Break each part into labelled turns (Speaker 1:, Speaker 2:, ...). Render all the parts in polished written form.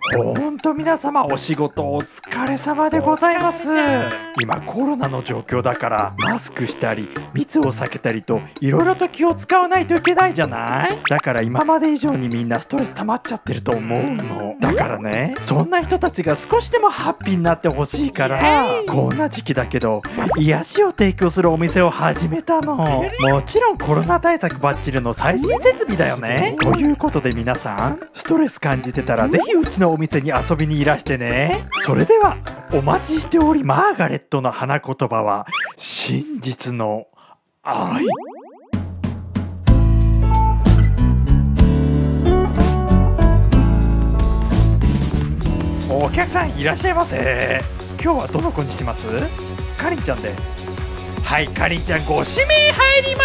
Speaker 1: ほんと皆様お仕事お疲れ様でございます。今コロナの状況だからマスクしたり密を避けたりといろいろと気を使わないといけないじゃない。だから今まで以上にみんなストレス溜まっちゃってると思うの。だからね、そんな人たちが少しでもハッピーになってほしいからこんな時期だけど癒しを提供するお店を始めたの。もちろんコロナ対策バッチリの最新設備だよね。ということで皆さんストレス感じてたらぜひうちのお店に遊びにいらしてね。それではお待ちしておりマーガレットの花言葉は真実の愛。お客さんいらっしゃいませ。今日はどの子にします？かりんちゃんで。はい、かりんちゃんご指名入ります。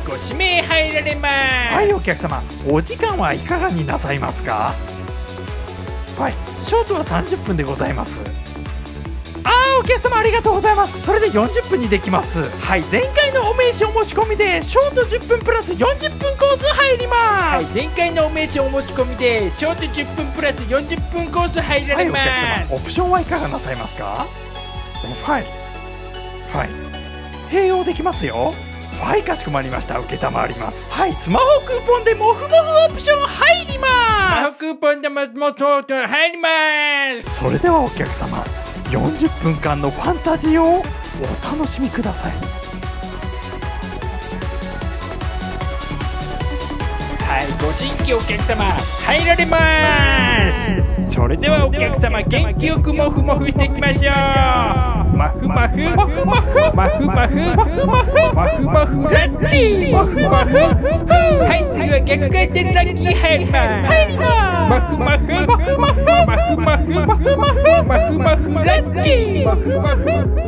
Speaker 2: ご指名入られます。
Speaker 1: はい、お客様お時間はいかがになさいますか？はい、ショートは30分でございます。お客様ありがとうございます。それで40分にできます。はい、前回のお名刺お持ち込みでショート10分プラス40分コース入ります。
Speaker 2: はい、前回のお名刺お持ち込みでショート10分プラス40分コース入られます。
Speaker 1: はい、お客様オプションはいかがなさいますか？はい併用できますよ。はい、かしこまりました。承ります。はい、スマホクーポンでモフモフオプション入ります。
Speaker 2: スマホクーポンでも入ります。
Speaker 1: それではお客様40分間のファンタジーをお楽しみください。
Speaker 2: はい、ご新規お客様入られます。それではお客様元気よくモフモフしていきましょう。マフマフマフマフマフマフマフマフマフマフラッキーマフマフ。はい、次は逆回転ラッキー入ります。マフマフマフマフマフマフマフマフマフマフラッキーマフマフ。